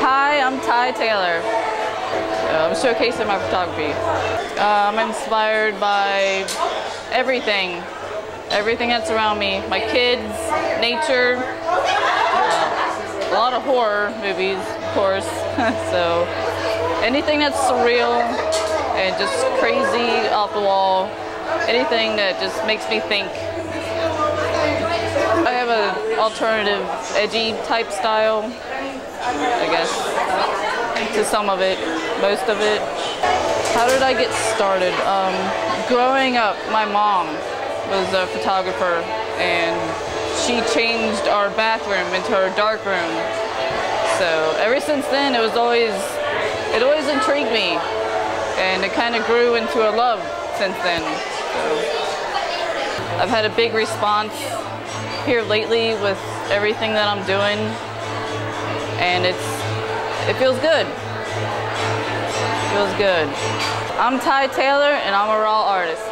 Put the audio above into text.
Hi, I'm Ty Taylor. I'm showcasing my photography. I'm inspired by everything that's around me. My kids, nature, a lot of horror movies, of course. So anything that's surreal and just crazy, off the wall, anything that just makes me think. I have an alternative, edgy type style, I guess, to some of it, most of it. How did I get started? Growing up, my mom was a photographer, and she changed our bathroom into her dark room. So ever since then, it always intrigued me, and it kind of grew into a love since then. So I've had a big response here lately with everything that I'm doing, and it feels good. It feels good. I'm Ty Taylor, and I'm a raw artist.